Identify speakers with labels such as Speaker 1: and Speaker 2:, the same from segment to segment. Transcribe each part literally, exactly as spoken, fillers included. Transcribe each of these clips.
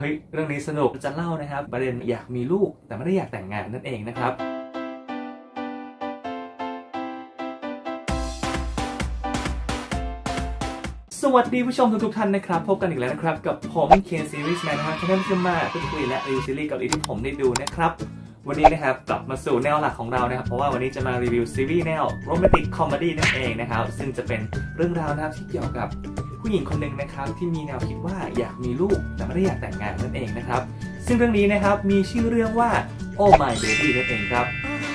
Speaker 1: เฮ้ยเรื่องนี้สนุกจะเล่านะครับประเด็นอยากมีลูกแต่ไม่ได้อยากแต่งงานนั่นเองนะครับสวัสดีผู้ชมทุกๆท่านนะครับพบกันอีกแล้วนะครับกับผมเคนซีรีส์แมนนะครับที่นั่นจะมาพูดคุยและรีวิวซีรีส์เกาหลีที่ผมได้ดูนะครับวันนี้นะครับกลับมาสู่แนวหลักของเรานะครับเพราะว่าวันนี้จะมารีวิวซีรีส์แนวโรแมนติกคอมเมดี้นั่นเองนะครับซึ่งจะเป็นเรื่องราวนะครับที่เกี่ยวกับผู้หญิงคนหนึ่งนะครับที่มีแนวคิดว่าอยากมีลูกแต่ไม่ได้อยากแต่งงานนั่นเองนะครับซึ่งเรื่องนี้นะครับมีชื่อเรื่องว่า Oh My Baby นั่นเองครับ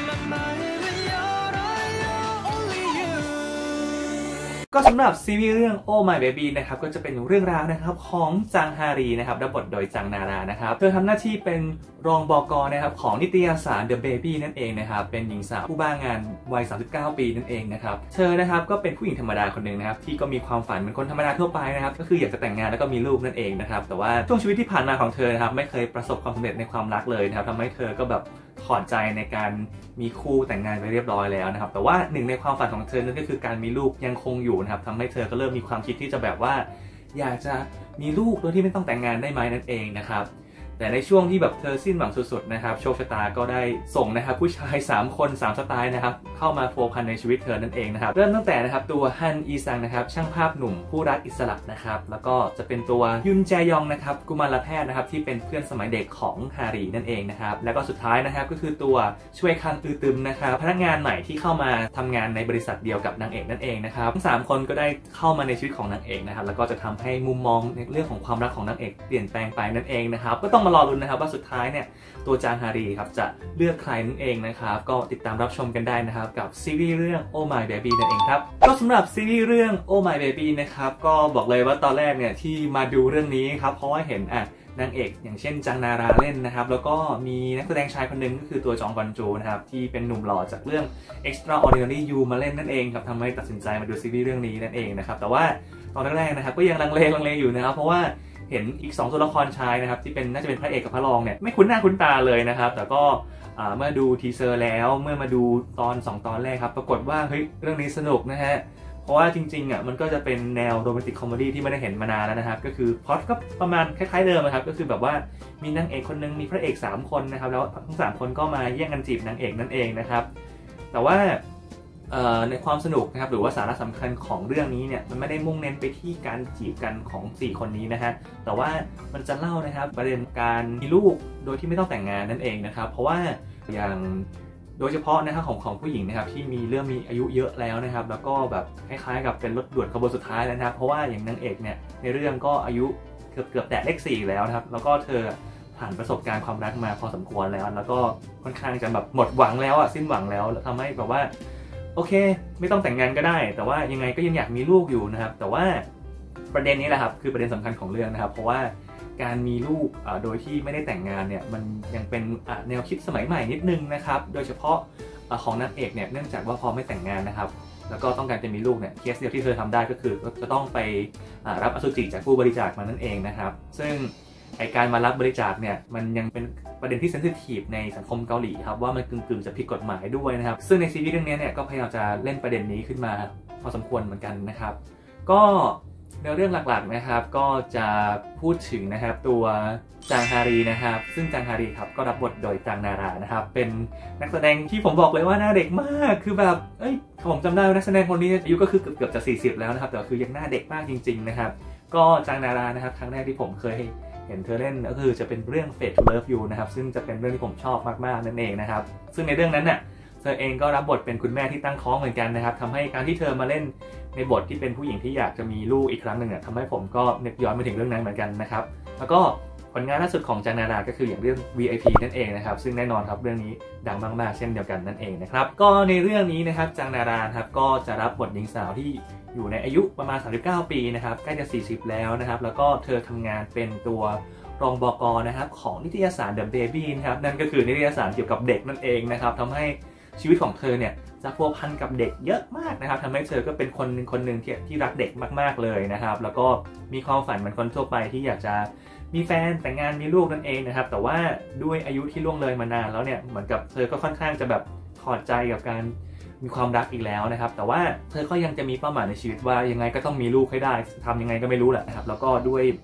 Speaker 1: ก็สำหรับซีรีส์เรื่อง Oh My Baby นะครับก็จะเป็นเรื่องราวนะครับของจังฮารีนะครับรับบทโดยจังนารานะครับเธอทำหน้าที่เป็นรองบก.นะครับของนิตยสาร The Baby นั่นเองนะครับเป็นหญิงสาวผู้บ้างานวัยสามสิบเก้าปีนั่นเองนะครับเธอนะครับก็เป็นผู้หญิงธรรมดาคนหนึ่งนะครับที่ก็มีความฝันเหมือนคนธรรมดาทั่วไปนะครับก็คืออยากจะแต่งงานแล้วก็มีลูกนั่นเองนะครับแต่ว่าช่วงชีวิตที่ผ่านมาของเธอนะครับไม่เคยประสบความสำเร็จในความรักเลยนะครับทำให้เธอก็แบบถอดใจในการมีคู่แต่งงานไปเรียบร้อยแล้วนะครับแต่ว่าหนึ่งในความฝันของเธอนั่นก็คือการมีลูกยังคงอยู่นะครับทำให้เธอก็เริ่มมีความคิดที่จะแบบว่าอยากจะมีลูกโดยที่ไม่ต้องแต่งงานได้ไหมนั่นเองนะครับแต่ในช่วงที่แบบเธอสิ้นหวังสุดๆนะครับโชคชะตาก็ได้ส่งนะครับผู้ชายสามคนสามสไตล์นะครับเข้ามาโผล่พันในชีวิตเธอนั่นเองนะครับเริ่มตั้งแต่นะครับตัวฮันอีซังนะครับช่างภาพหนุ่มผู้รักอิสระนะครับแล้วก็จะเป็นตัวยุนแจยองนะครับกุมารแพทย์นะครับที่เป็นเพื่อนสมัยเด็กของฮารีนั่นเองนะครับแล้วก็สุดท้ายนะครับก็คือตัวช่วยคันตือตึมนะครับพนักงานใหม่ที่เข้ามาทำงานในบริษัทเดียวกับนางเอกนั่นเองนะครับทั้งสามคนก็ได้เข้ามาในชีวิตของนางเอกนะครับแล้วก็จะทำให้มุมมองในเรื่องของความรักของนางเอกเปลี่ยนแปลงไปนั่นเองนะครับก็ต้องมารอลุ้นนะครับว่าสุดท้ายเนี่ยตัวจางฮารีครับจะเลือกใครนั่นเองนะครับก็ติดตามรับชมกันได้นะครับกับซีรีส์เรื่อง Oh My Baby นั่นเองครับก็สำหรับซีรีส์เรื่อง Oh My Baby นะครับก็บอกเลยว่าตอนแรกเนี่ยที่มาดูเรื่องนี้ครับเพราะว่าเห็นอ่ะนางเอกอย่างเช่นจังนาราเล่นนะครับแล้วก็มีนักแสดงชายคนหนึ่งก็คือตัวจองกอนโจนะครับที่เป็นหนุ่มหล่อจากเรื่อง Extraordinary You มาเล่นนั่นเองครับทำให้ตัดสินใจมาดูซีรีส์เรื่องนี้นั่นเองนะครับแต่ว่าตอนแรกๆนะครับก็ยังลังเลลังเลอยู่นะครับเพราะว่าเห็นอีกสองตัวละครชายนะครับที่เป็นน่าจะเป็นพระเอกกับพระรองเนี่ยไม่คุ้นหน้าคุ้นตาเลยนะครับแต่ก็เมื่อดูทีเซอร์แล้วเมื่อมาดูตอนสองตอนแรกครับปรากฏว่าเฮ้ยเรื่องนี้สนุกนะฮะเพราะว่าจริงๆอ่ะมันก็จะเป็นแนวโรแมนติกคอมเมดี้ที่ไม่ได้เห็นมานานแล้วนะครับก็คือพล็อตก็ประมาณคล้ายๆเดิมนะครับก็คือแบบว่ามีนางเอกคนนึงมีพระเอกสามคนนะครับแล้วทั้งสามคนก็มาแย่งกันจีบนางเอกนั่นเองนะครับแต่ว่าในความสนุกนะครับหรือว่าสาระสำคัญของเรื่องนี้เนี่ยมันไม่ได้มุ่งเน้นไปที่การจีบกันของสี่คนนี้นะฮะแต่ว่ามันจะเล่านะครับประเด็นการมีลูกโดยที่ไม่ต้องแต่งงานนั่นเองนะครับเพราะว่าอย่างโดยเฉพาะนะครับของของผู้หญิงนะครับที่มีเริ่มมีอายุเยอะแล้วนะครับแล้วก็แบบคล้ายๆกับเป็นรถด่วนขบวนสุดท้ายแล้วนะครับเพราะว่าอย่างนางเอกเนี่ยในเรื่องก็อายุเกือบเกือบแตะเลขสี่แล้วนะครับแล้วก็เธอผ่านประสบการณ์ความรักมาพอสมควรแล้วแล้วก็ค่อนข้างจะแบบหมดหวังแล้วอ่ะสิ้นหวังแล้วทำให้แบบว่าโอเคไม่ต้องแต่งงานก็ได้แต่ว่ายังไงก็ยังอยากมีลูกอยู่นะครับแต่ว่าประเด็นนี้แหละครับคือประเด็นสำคัญของเรื่องนะครับเพราะว่าการมีลูกโดยที่ไม่ได้แต่งงานเนี่ยมันยังเป็นแนวคิดสมัยใหม่นิดนึงนะครับโดยเฉพาะของนางเอกเนี่ยเนื่องจากว่าพอไม่แต่งงานนะครับแล้วก็ต้องการจะมีลูกเนี่ยเคสเดียวที่เธอทำได้ก็คือจะต้องไปรับอสุจิจากผู้บริจาคมานั่นเองนะครับซึ่งไอการมารับบริจาคเนี่ยมันยังเป็นประเด็นที่เซนซิทีฟในสังคมเกาหลีครับว่ามันกึ่งๆจะผิดกฎหมายด้วยนะครับซึ่งในซีรีส์เรื่องนี้เนี่ยก็พยายามจะเล่นประเด็นนี้ขึ้นมาพอสมควรเหมือนกันนะครับก็ในเรื่องหลักๆนะครับก็จะพูดถึงนะครับตัวจางฮารีนะครับซึ่งจางฮารีครับก็รับบทโดยจังนารานะครับเป็นนักแสดงที่ผมบอกเลยว่าหน้าเด็กมากคือแบบเอ้ยผมจำได้ว่านักแสดงคนนี้อายุก็คือเกือบๆจะสี่สิบแล้วนะครับแต่คือยังหน้าเด็กมากจริงๆนะครับก็จางนารานะครับครั้งแรกที่ผมเคยเห็นเธอเล่นก็คือจะเป็นเรื่อง Fate to Love You นะครับซึ่งจะเป็นเรื่องที่ผมชอบมากๆนั่นเองนะครับซึ่งในเรื่องนั้นน่ะเธอเองก็รับบทเป็นคุณแม่ที่ตั้งท้องเหมือนกันนะครับทำให้การที่เธอมาเล่นในบทที่เป็นผู้หญิงที่อยากจะมีลูกอีกครั้งหนึ่งเนี่ยทำให้ผมก็นึกย้อนไปถึงเรื่องนั้นเหมือนกันนะครับแล้วก็ผลงานล่าสุดของจางนาราก็คืออย่างเรื่อง วี ไอ พี นั่นเองนะครับซึ่งแน่นอนครับเรื่องนี้ดังมากๆเช่นเดียวกันนั่นเองนะครับก็ในเรื่องนี้นะครับจางนาราครับก็จะรับบทหญิงสาวที่อยู่ในอายุประมาณสามสิบเก้าปีนะครับใกล้จะสี่สิบแล้วนะครับแล้วก็เธอทำงานเป็นตัวรองบก.นะครับของนิตยสาร The Baby นะครับนั่นก็คือนิตยสารเกี่ยวกับเด็กนั่นเองนะครับทำให้ชีวิตของเธอเนี่ยจะพัวพันกับเด็กเยอะมากนะครับทำให้เธอก็เป็นคนคนหนึ่งที่ที่รักเด็กมากๆเลยนะครับแล้วก็มีความฝันเหมือนคนทั่วไปที่อยากจะมีแฟนแต่งงานมีลูกนั่นเองนะครับแต่ว่าด้วยอายุที่ล่วงเลยมานานแล้วเนี่ยเหมือนกับเธอก็ค่อนข้างจะแบบถอดใจกับการมีความรักอีกแล้วนะครับแต่ว่าเธอก็ยังจะมีเป้าหมายในชีวิตว่ายังไงก็ต้องมีลูกให้ได้ทำยังไงก็ไม่รู้แหละนะครับแล้วก็ด้วย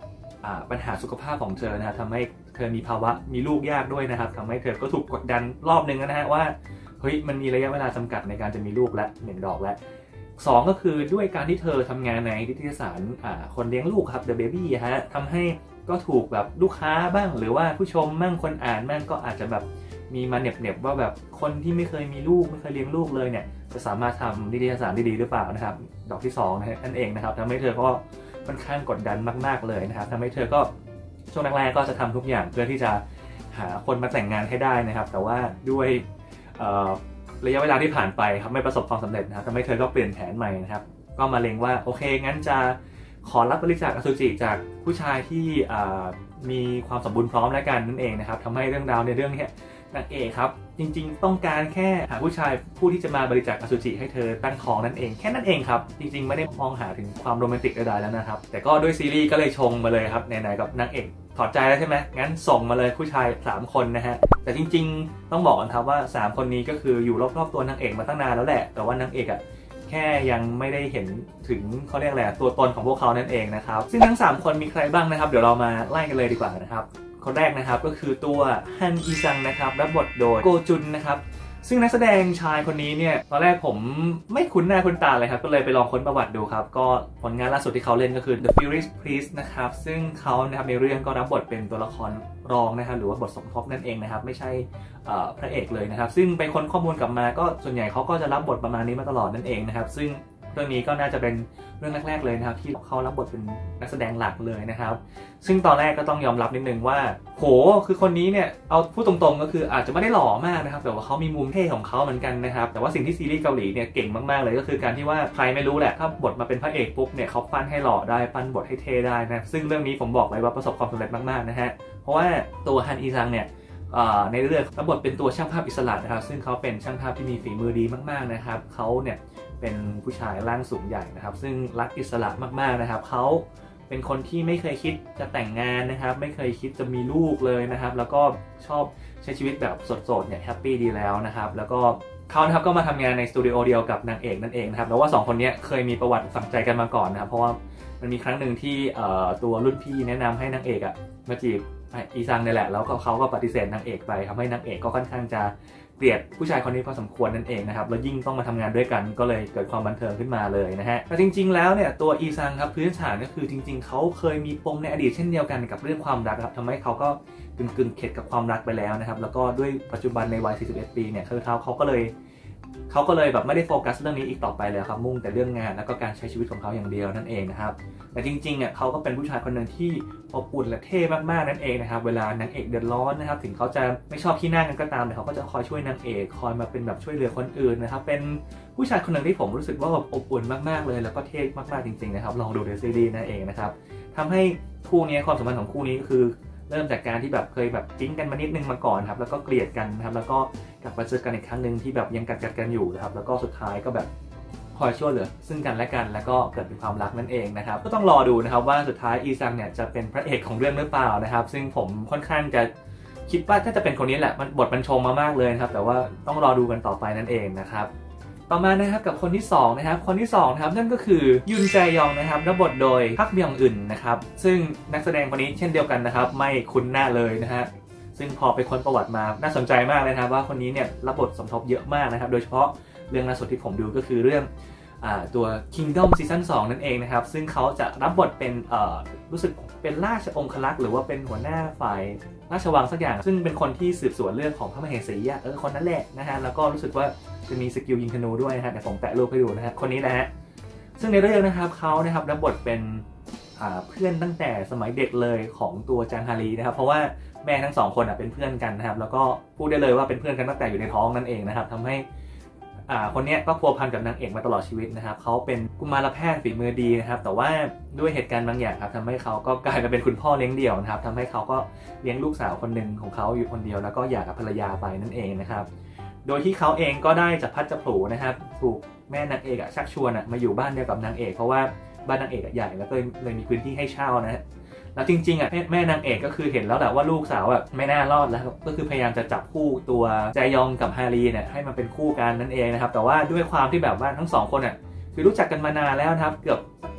Speaker 1: ปัญหาสุขภาพของเธอนะครับทำให้เธอมีภาวะมีลูกยากด้วยนะครับทำให้เธอก็ถูกกดดันรอบนึงนะฮะว่าเฮ้ยมันมีระยะเวลาจำกัดในการจะมีลูกและหนึ่งดอกและสองก็คือด้วยการที่เธอทำงานในนิตยสารคนเลี้ยงลูกครับ The Baby ฮะทำให้ก็ถูกแบบลูกค้าบ้างหรือว่าผู้ชมบ้างคนอ่านบ้างก็อาจจะแบบมีมาเน็บๆว่าแบบคนที่ไม่เคยมีลูกไม่เคยเลี้ยงลูกเลยเนี่ยจะสามารถทำนิตยสารได้ดีหรือเปล่านะครับดอกที่สองนั่นเองนะครับทำให้เธอก็ค่อนข้างกดดันมากๆเลยนะครับทำให้เธอก็ช่วงแรกๆก็จะทำทุกอย่างเพื่อที่จะหาคนมาแต่งงานให้ได้นะครับแต่ว่าด้วยระยะเวลาที่ผ่านไปครับไม่ประสบความสำเร็จนะครับทำให้เธอก็เปลี่ยนแผนใหม่นะครับก็มาเล็งว่าโอเคงั้นจะขอรับบริจาคอสุจิจากผู้ชายที่มีความสมบูรณ์พร้อมแล้วกันนั่นเองนะครับทำให้เรื่องราวในเรื่องนี้นางเอกครับจริงๆต้องการแค่หาผู้ชายผู้ที่จะมาบริจาคอสุจิให้เธอตั้งท้องนั่นเองแค่นั้นเองครับจริงๆไม่ได้มองหาถึงความโรแมนติกใดๆแล้วนะครับแต่ก็ด้วยซีรีส์ก็เลยชงมาเลยครับไหนๆกับนางเอกถอดใจแล้วใช่ไหมงั้นส่งมาเลยผู้ชายสามคนนะฮะแต่จริงๆต้องบอกกันครับว่าสามคนนี้ก็คืออยู่รอบๆตัวนางเอกมาตั้งนานแล้วแหละแต่ว่านางเอกอ่ะแค่ยังไม่ได้เห็นถึงเขาเรียกอะไรตัวตนของพวกเขานั่นเองนะครับซึ่งทั้งสามคนมีใครบ้างนะครับเดี๋ยวเรามาไล่กันเลยดีกว่านะครับคนแรกนะครับก็คือตัวฮันอีซังนะครับรับบทโดยโกจุนนะครับซึ่งนักแสดงชายคนนี้เนี่ยตอนแรกผมไม่คุ้นหน้าคุ้นตาเลยครับก็เลยไปลองค้นประวัติดูครับก็ผลงานล่าสุดที่เขาเล่นก็คือ The Furious Priest นะครับซึ่งเขานะครับในเรื่องก็รับบทเป็นตัวละครรองนะครับหรือว่าบทสมทบนั่นเองนะครับไม่ใช่พระเอกเลยนะครับซึ่งไปค้นข้อมูลกลับมาก็ส่วนใหญ่เขาก็จะรับบทประมาณนี้มาตลอดนั่นเองนะครับซึ่งเรื่องนี้ก็น่าจะเป็นเรื่องแรกๆเลยนะครับที่เขารับบทเป็นนักแสดงหลักเลยนะครับซึ่งตอนแรกก็ต้องยอมรับนิดนึงว่าโหคือคนนี้เนี่ยเอาพูดตรงๆก็คืออาจจะไม่ได้หล่อมากนะครับแต่ว่าเขามีมุมเท่ของเขาเหมือนกันนะครับแต่ว่าสิ่งที่ซีรีส์เกาหลีเนี่ยเก่งมากๆเลยก็คือการที่ว่าใครไม่รู้แหละถ้าบทมาเป็นพระเอกปุ๊บเนี่ยเขาปั้นให้หล่อได้ปั้นบทให้เท่ได้นะซึ่งเรื่องนี้ผมบอกเลยว่าประสบความสำเร็จมากๆนะฮะเพราะว่าตัวฮันอีซังเนี่ยในเรื่องรับบทเป็นตัวช่างภาพอิสระนะครับซึ่งเขาเป็นช่างภาพที่มีฝีมือดีมากๆนะครับเขาเนี่ยเป็นผู้ชายร่างสูงใหญ่นะครับซึ่งรักอิสระมากๆนะครับเขาเป็นคนที่ไม่เคยคิดจะแต่งงานนะครับไม่เคยคิดจะมีลูกเลยนะครับแล้วก็ชอบใช้ชีวิตแบบโสดๆเนี่ยแฮปปี้ดีแล้วนะครับแล้วก็เขานะครับก็มาทำงานในสตูดิโอเดียวกับนางเอกนั่นเองนะครับแล้วว่าสองคนนี้เคยมีประวัติฝังใจกันมาก่อนนะครับเพราะว่ามันมีครั้งหนึ่งที่ตัวรุ่นพี่แนะนำให้นางเอกอ่ะมาจีบอีซังนี่แหละแล้วก็เขาก็ปฏิเสธนางเอกไปทำให้นางเอกก็ค่อนข้างจะเกลียดผู้ชายคนนี้พอสมควรนั่นเองนะครับแล้วยิ่งต้องมาทำงานด้วยกันก็เลยเกิดความบันเทิงขึ้นมาเลยนะฮะแต่จริงๆแล้วเนี่ยตัวอีซังครับพื้นฐานก็คือจริงๆเขาเคยมีปมในอดีตเช่นเดียวกันกับเรื่องความรักครับทำให้เขาก็กึ่งๆเข็ดกับความรักไปแล้วนะครับแล้วก็ด้วยปัจจุบันในวัยสี่สิบเอ็ดปีเนี่ยคือเขาเขาก็เลยเขาก็เลยแบบไม่ได้โฟกัสเรื่องนี้อีกต่อไปเลยครับมุ่งแต่เรื่องงานแล้วก็การใช้ชีวิตของเขาอย่างเดียวนั่นเองนะครับแต่จริงๆเนี่ยเขาก็เป็นผู้ชายคนหนึ่งที่อบอุ่นและเท่มากๆนั่นเองนะครับเวลานางเอกเดือดร้อนนะครับถึงเขาจะไม่ชอบขี้หน้ากันก็ตามแต่เขาก็จะคอยช่วยนางเอกคอยมาเป็นแบบช่วยเหลือคนอื่นนะครับเป็นผู้ชายคนหนึ่งที่ผมรู้สึกว่าแบบอบอุ่นมากๆเลยแล้วก็เท่มากๆจริงๆนะครับลองดูในซีรีส์นั่นเองนะครับทำให้คู่นี้ความสัมพันธ์ของคู่นี้ก็คือเริ่มจากการที่แบบเคยแบบจิ้งกันมานิดนึงมาก่อนครับแล้วก็เกลียดกันนะครับแล้วก็กลับมาเจอกันอีกครั้งหนึ่งที่แบบยังกัดกัดกันอยู่นะครับแล้วก็สุดท้ายก็แบบคอยช่วยเหลือซึ่งกันและกันแล้วก็เกิดเป็นความรักนั่นเองนะครับก็ต้องรอดูนะครับว่าสุดท้ายอีซังเนี่ยจะเป็นพระเอกของเรื่องหรือเปล่านะครับซึ่งผมค่อนข้างจะคิดว่าถ้าจะเป็นคนนี้แหละมันบทมันชงมามากเลยนะครับแต่ว่าต้องรอดูกันต่อไปนั่นเองนะครับต่อมานะครับกับคนที่สองนะครับคนที่สองนะครับนั่นก็คือยุนแจยองนะครับรับบทโดยพักบยองอึนนะครับซึ่งนักแสดงคนนี้เช่นเดียวกันนะครับไม่คุ้นหน้าเลยนะฮะซึ่งพอไปค้นประวัติมาน่าสนใจมากเลยนะครับว่าคนนี้เนี่ยรับบทสมทบเยอะมากนะครับโดยเฉพาะเรื่องล่าสุดที่ผมดูก็คือเรื่องตัว Kingdom ซีซั่นสองนั่นเองนะครับซึ่งเขาจะรับบทเป็นรู้สึกเป็นราชองครักษ์หรือว่าเป็นหัวหน้าฝ่ายราชวังสักอย่างซึ่งเป็นคนที่สืบสวนเรื่องของพระมเหสีอ่ะเออคนนั้นแหละนะฮะแล้วก็รู้สึกว่าจะมีสกิลยิงธนูด้วยนะฮะแต่ผมแปะรูปให้ดูนะฮะคนนี้แหละฮะซึ่งในเรื่องนะครับเขานะครับรับบทเป็นเพื่อนตั้งแต่สมัยเด็กเลยของตัวจางฮารีนะครับเพราะว่าแม่ทั้งสองคนเป็นเพื่อนกันนะครับแล้วก็พูดได้เลยว่าเป็นเพื่อนกันตั้งแต่อยู่ในท้องนั่นเองนะครับทำให้คนนี้ก็พัวพันกับนางเอกมาตลอดชีวิตนะครับเขาเป็นกุมารแพทย์ฝีมือดีนะครับแต่ว่าด้วยเหตุการณ์บางอย่างครับทำให้เขาก็กลายมาเป็นคุณพ่อเลี้ยงเดี่ยวนะครับทำให้เขาก็เลี้ยงลูกสาวคนหนึ่งของเขาอยู่คนเดียวแล้วก็หย่ากับภรรยาไปนั่นเองนะครับโดยที่เขาเองก็ได้จับพัดจับผูนะครับถูกแม่นางเอกชักชวนมาอยู่บ้านเดียวกับนางเอกเพราะว่าบ้านนางเอกใหญ่แล้วก็เลยมีพื้นที่ให้เช่านะแล้วจริงๆอ่ะแม่นางเอกก็คือเห็นแล้วแหละว่าลูกสาวแบบไม่น่ารอดแล้วก็คือพยายามจะจับคู่ตัวแจยองกับฮารีเนี่ยให้มันเป็นคู่กันนั่นเองนะครับแต่ว่าด้วยความที่แบบว่าทั้งสองคนอ่ะคือรู้จักกันมานานแล้วนะครับเกือบ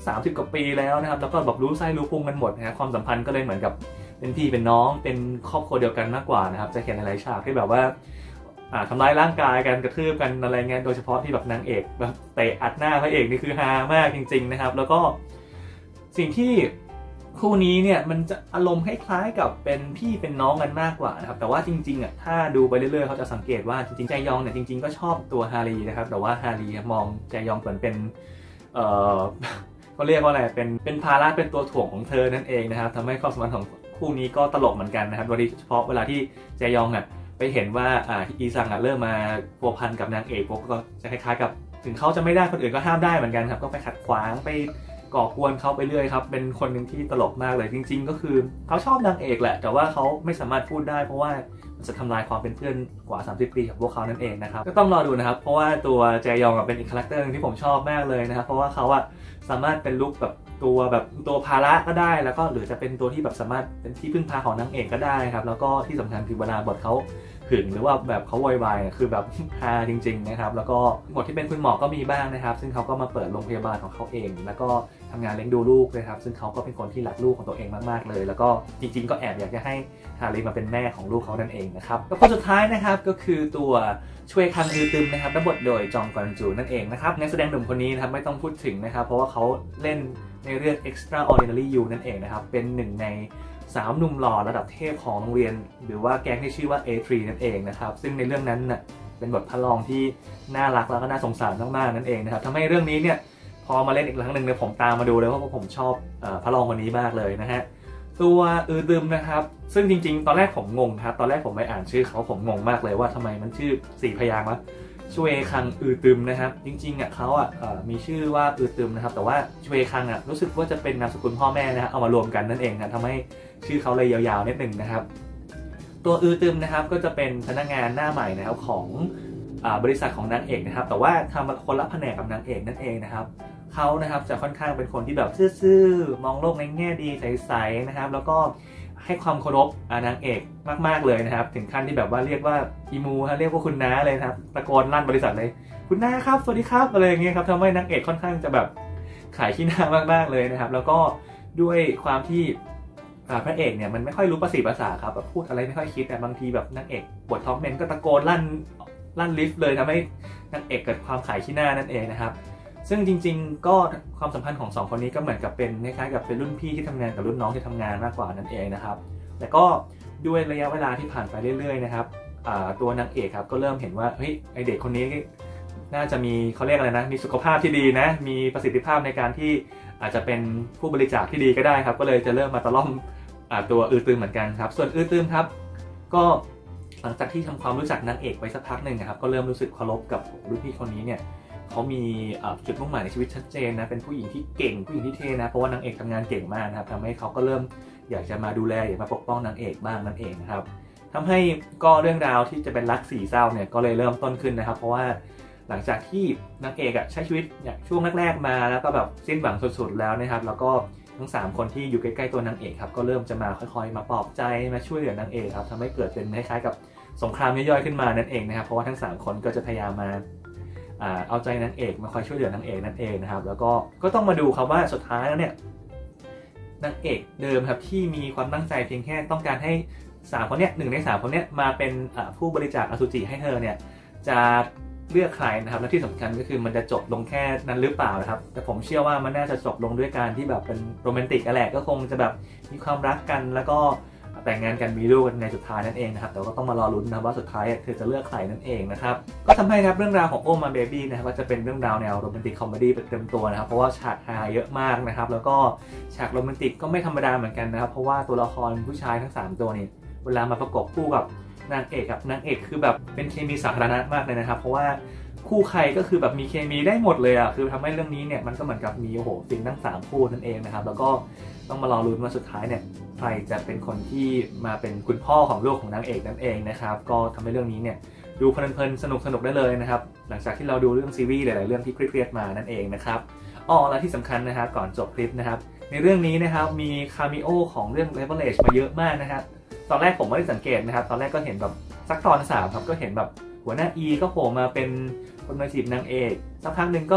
Speaker 1: สามสิบกว่าปีแล้วนะครับแล้วก็แบบรู้ไส้รู้พุงกันหมดนะครับความสัมพันธ์ก็เลยเหมือนกับเป็นพี่เป็นน้องเป็นครอบครัวเดียวกันมากกว่านะครับจะเห็นหลายฉากที่แบบว่าทำร้ายร่างกายกันกระทืบกันอะไรเงี้ยโดยเฉพาะที่แบบนางเอกแบบเตะอัดหน้าพระเอกนี่คือฮามากจริงๆนะครับแล้วก็สิ่งที่คู่นี้เนี่ยมันจะอารมณ์คล้ายๆกับเป็นพี่เป็นน้องกันมากกว่านะครับแต่ว่าจริงๆอ่ะถ้าดูไปเรื่อยๆเขาจะสังเกตว่าจริงๆแจยองเนี่ยจริงๆก็ชอบตัวฮารีนะครับแต่ว่าฮารีมองแจยองเหมือนเป็นเอ่อเขาเรียกว่าอะไรเป็นเป็นภาระเป็นตัวถ่วงของเธอนั่นเองนะครับทำให้ความสัมพันธ์ของคู่นี้ก็ตลกเหมือนกันนะครับโดยเฉพาะเวลาที่แจยองอ่ะไปเห็นว่าอ่าอีซังอ่ะเริ่มมาพัวพันกับนางเอกก็จะคล้ายๆกับถึงเขาจะไม่ได้คนอื่นก็ห้ามได้เหมือนกันครับก็ไปขัดขวางไปก่อกวนเขาไปเรื่อยครับเป็นคนหนึ่งที่ตลกมากเลยจริงๆก็คือเขาชอบนางเอกแหละแต่ว่าเขาไม่สามารถพูดได้เพราะว่ามันจะทำลายความเป็นเพื่อนกว่าสามสิบปีของพวกเขานั่นเองนะครับก็ต้องรอดูนะครับเพราะว่าตัวแจยองเป็นอีกคาแรคเตอร์นึงที่ผมชอบมากเลยนะครับเพราะว่าเขาอะสามารถเป็นลุคแบบตัวแบบตัวภาระก็ได้แล้วก็หรือจะเป็นตัวที่แบบสามารถเป็นที่พึ่งพาของนางเอกก็ได้ครับแล้วก็ที่สำคัญคือเวลาบทเขาหึงหรือว่าแบบเขาวอยวายคือแบบฮาจริงๆนะครับแล้วก็บทที่เป็นคุณหมอก็มีบ้างนะครับซึ่งเขาก็มาเปิดโรงพยาบาลของเขาเองแล้วก็ทำงานเลี้ยงดูลูกเลยครับซึ่งเขาก็เป็นคนที่รักลูกของตัวเองมากๆเลยแล้วก็จริงๆก็แอบอยากจะให้ฮารีมาเป็นแม่ของลูกเขานั่นเองนะครับแล้วคนสุดท้ายนะครับก็คือตัวช่วยคังอือตึมนะครับรับบทโดยจองกวนจูนั่นเองนะครับนักแสดงหนุ่มคนนี้นะครับไม่ต้องพูดถึงนะครับเพราะว่าเขาเล่นในเรื่อง Extraordinary You นั่นเองนะครับเป็นหนึ่งในสามหนุ่มหล่อระดับเทพของโรงเรียนหรือว่าแก๊งที่ชื่อว่า เอ ทรี นั่นเองนะครับซึ่งในเรื่องนั้นน่ะเป็นบทพระรองที่น่ารักแล้วก็น่าสงสารมากๆนั่นเองนะครับทำให้เรื่องนี้เนี่ยพอมาเล่นอีกครั้งหนึ่งเนี่ยผมตามมาดูเลยเพราะว่าผมชอบพระรองคนนี้มากเลยนะฮะตัวอือตึมนะครับซึ่งจริงๆตอนแรกผมงงครับตอนแรกผมไปอ่านชื่อเขาผมงงมากเลยว่าทำไมมันชื่อสี่พยางค์วะช่วยคังอือตึมนะครับจริงๆอ่ะเขาอ่ะมีชื่อว่าอือตึมนะครับแต่ว่าช่วยคังอ่ะรู้สึกว่าจะเป็นนามสกุลพ่อแม่นะฮะเอามารวมกันนั่นเองนะทำให้ชื่อเขาเลยยาวๆนิดหนึ่งนะครับตัวอือตึมนะครับก็จะเป็นพนักงานหน้าใหม่นะครับของบริษัทของนางเอกนะครับแต่ว่าทำคนละแผนกกับนางเอกนั่นเองนะครับเขานะครับจะค่อนข้างเป็นคนที่แบบซื่อๆมองโลกในแง่ดีใสๆนะครับแล้วก็ให้ความเคารพนางเอกมากๆเลยนะครับถึงขั้นที่แบบว่าเรียกว่าอีมูฮะเรียกว่าคุณน้าเลยนะครับตะโกนลั่นบริษัทเลยคุณน้าครับสวัสดีครับอะไรอย่างเงี้ยครับทำให้นางเอกค่อนข้างจะแบบขายขี้หน้ามากๆเลยนะครับแล้วก็ด้วยความที่พระเอกเนี่ยมันไม่ค่อยรู้ภาษีภาษาครับแบบพูดอะไรไม่ค่อยคิดแต่บางทีแบบนางเอกบทท็อปเมนก็ตะโกนลั่นลั่นลิฟต์เลยทำให้นางเอกเกิดความขายขี้หน้านั่นเองนะครับซึ่งจริงๆก็ความสัมพันธ์ของสองคนนี้ก็เหมือนกับเป็นคล้ายๆกับเป็นรุ่นพี่ที่ทำงานกับรุ่นน้องที่ทำงานมากกว่านั่นเองนะครับแต่ก็ด้วยระยะเวลาที่ผ่านไปเรื่อยๆนะครับตัวนางเอกครับก็เริ่มเห็นว่าเฮ้ยไอเด็กคนนี้น่าจะมีเขาเรียกอะไรนะมีสุขภาพที่ดีนะมีประสิทธิภาพในการที่อาจจะเป็นผู้บริจาคที่ดีก็ได้ครับก็เลยจะเริ่มมาตะล่อมตัวอือตึมเหมือนกันครับส่วนอือตึมครับก็หลังจากที่ทำความรู้จักนางเอกไปสักพักหนึ่งนะครับก็เริ่มรู้สึกเคารพกับรุ่นพี่คนนี้เนี่ยเขามีจุดมุ่งหมายในชีวิตชัดเจนนะเป็นผู้หญิงที่เก่งผู้หญิงที่เท่นะเพราะว่านางเอกทำงานเก่งมากนะครับทำให้เขาก็เริ่มอยากจะมาดูแลอยากมาปกป้องนางเอกบ้างนั่นเองนะครับทำให้ก็เรื่องราวที่จะเป็นรักสี่เศร้าเนี่ยก็เลยเริ่มต้นขึ้นนะครับเพราะว่าหลังจากที่นางเอกอ่ะใช้ชีวิตเนี่ยช่วงแรกๆมาแล้วก็แบบสิ้นหวังสุดๆแล้วนะครับแล้วก็ทั้งสามคนที่อยู่ใกล้ๆตัวนางเอกครับก็เริ่มจะมาค่อยๆมาปลอบใจมาช่วยเหลือนางเอกครับทำให้เกิดเป็นคล้ายๆกับสงครามย่อยๆขึ้นมานั่นเองนะครับเพราะว่าทั้งสามคนก็จะพยายามมาเอาใจนางเอกมาคอยช่วยเหลือนางเอกนั่นเองนะครับแล้วก็ก็ต้องมาดูครับว่าสุดท้ายแล้วเนี่ยนางเอกเดิมครับที่มีความตั้งใจเพียงแค่ต้องการให้สามคนเนี้ยหนึ่งในสามคนเนี้ยมาเป็นผู้บริจาคอสุจิให้เธอเนี่ยจะเลือกใครนะครับและที่สำคัญก็คือมันจะจบลงแค่นั้นหรือเปล่านะครับแต่ผมเชื่อว่ามันน่าจะจบลงด้วยการที่แบบเป็นโรแมนติกแหละก็คงจะแบบมีความรักกันแล้วก็แต่งงานกันมีลูกกันในสุดท้ายนั่นเองนะครับแต่ก็ต้องมารอลุ้นนะว่าสุดท้ายเธอจะเลือกใครนั่นเองนะครับก็ทำให้ครับเรื่องราวของโอมาเบบี้นะครับก็จะเป็นเรื่องราวแนวโรแมนติกคอมเมดี้เต็มตัวนะครับเพราะว่าฉากฮาเยอะมากนะครับแล้วก็ฉากโรแมนติกก็ไม่ธรรมดาเหมือนกันนะครับเพราะว่าตัวละครผู้ชายทั้งสามตัวนี่เวลามาประกบคู่กับนางเอกกับนางเอกคือแบบเป็นเคมีสาธารณะมากเลยนะครับเพราะว่าคู่ใครก็คือแบบมีเคมีได้หมดเลยอ่ะคือทำให้เรื่องนี้เนี่ยมันก็เหมือนกับมีโอ้โหฟินทั้งสามคู่นั่นเองนะครับแล้วก็ต้องมารอลุ้นว่าสุดท้ายเนี่ยใครจะเป็นคนที่มาเป็นคุณพ่อของลูกของนางเอกนั่นเองนะครับก็ทำให้เรื่องนี้เนี่ยดูเพลินๆสนุกๆได้เลยนะครับหลังจากที่เราดูเรื่องซีรีส์หลายๆเรื่องที่เครียดๆมานั่นเองนะครับอ๋อและที่สำคัญนะครับก่อนจบคลิปนะครับในเรื่องนี้นะครับมีคาเมโอของเรื่อง Leverage มาเยอะมากนะครับตอนแรกผมไม่ได้สังเกตนะครับตอนแรกก็เห็นแบบสักตอนสามครับก็เห็นแบบหัวหน้า E ก็โผล่มาเป็นคนมาจีบนางเอกสักพักหนึ่งก็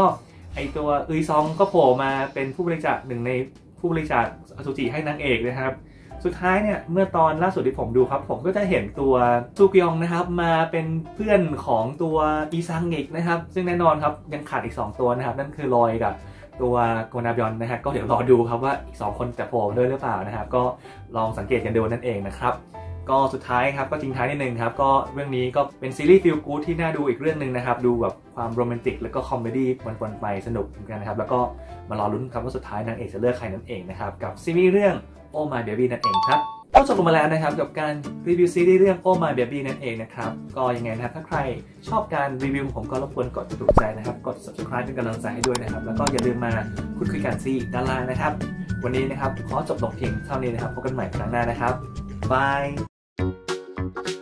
Speaker 1: ไอตัวอุยซองก็โผล่มาเป็นผู้บริจาคหนึ่งในผู้บริจาคอสุจิให้นางเอกนะครับสุดท้ายเนี่ยเมื่อตอนล่าสุดที่ผมดูครับผมก็จะเห็นตัวซูกยองนะครับมาเป็นเพื่อนของตัวอีซังอีกนะครับซึ่งแน่นอนครับยังขาดอีกสองตัวนะครับนั่นคือลอยกับตัวโกนาบยอนนะฮะก็เดี๋ยวรอดูครับว่าอีกสองคนจะโผล่ด้วยหรือเปล่านะครับก็ลองสังเกตกันดูนั่นเองนะครับก็สุดท้ายครับก็ทิ้งท้ายนิดนึงครับก็เรื่องนี้ก็เป็นซีรีส์ฟีลกู๊ดที่น่าดูอีกเรื่องหนึ่งนะครับดูแบบความโรแมนติกแล้วก็คอมเมดี้ปนๆไปสนุกเหมือนกันนะครับแล้วก็มารอลุ้นครับว่าสุดท้ายนางเอกจะเลือกใครนั่นเองนะครับกับซีรีส์เรื่อง Oh My Baby นั่นเองครับก็จบลงมาแล้วนะครับกับการรีวิวซีรีส์เรื่อง Oh My Baby นั่นเองนะครับก็ยังไงนะครับถ้าใครชอบการรีวิวผมก็รบกวนกดถูกใจนะครับกด subscribe เป็นกำลังใจให้ด้วยนะครับแล้วก็อย่าลืมมาพูดคุยกันที่ด้านล่างนะครับวันนี้นะครับขอจบลงเพียงเท่านี้นะครับพบกันใหม่ครั้งหน้านะครับบาย